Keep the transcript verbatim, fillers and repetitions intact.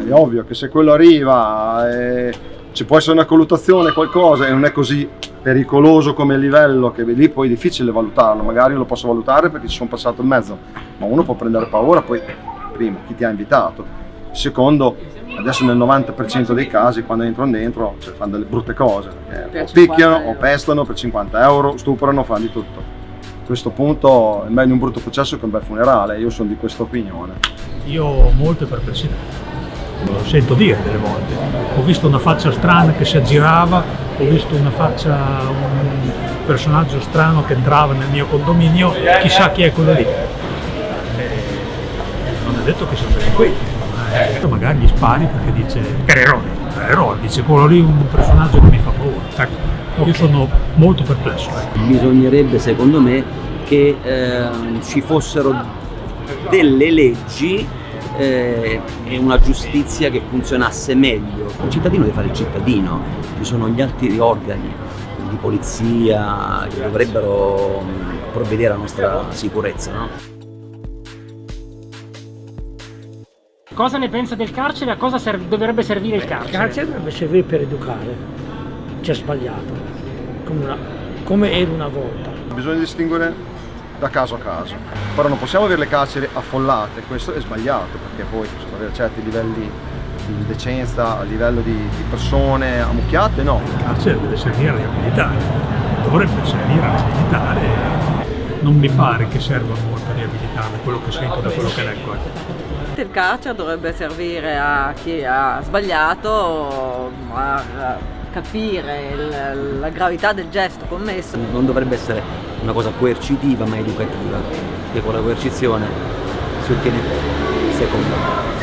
È ovvio che se quello arriva e ci può essere una colluttazione, qualcosa, e non è così pericoloso come livello, che lì poi è difficile valutarlo. Magari lo posso valutare perché ci sono passato in mezzo, ma uno può prendere paura. Poi primo, chi ti ha invitato, secondo, adesso nel novanta per cento dei casi quando entrano dentro, cioè, fanno delle brutte cose, eh, o picchiano o pestano per cinquanta euro, stuprano, fanno di tutto. A questo punto è meglio un brutto processo che un bel funerale. Io sono di questa opinione. Io ho molte perplessità, lo sento dire delle volte. Ho visto una faccia strana che si aggirava, ho visto una faccia, un personaggio strano che entrava nel mio condominio, chissà chi è quello lì. Eh, non è detto che sono delinquenti, ma magari gli spari perché dice che era eroe, era eroe, dice quello lì è un personaggio che mi fa paura. Ecco. Io sono molto perplesso. Ecco. Bisognerebbe, secondo me, che eh, ci fossero delle leggi eh, e una giustizia che funzionasse meglio. Il cittadino deve fare il cittadino, ci sono gli altri organi di polizia che dovrebbero provvedere alla nostra sicurezza, no? Cosa ne pensa del carcere e a cosa serv- dovrebbe servire il carcere? Il carcere dovrebbe servire per educare chi ha sbagliato, come, una, come era una volta. Bisogna distinguere da caso a caso, però non possiamo avere le carceri affollate, questo è sbagliato, perché poi possono avere certi livelli di decenza, a livello di, di persone ammucchiate, no. Il carcere deve servire a riabilitare, dovrebbe servire a riabilitare, non mi pare che serva molto a riabilitare, quello che sento da quello che leggo. Il carcere dovrebbe servire a chi ha sbagliato a capire il, la gravità del gesto commesso. Non dovrebbe essere una cosa coercitiva ma educativa, perché con la coercizione si ottiene secondario.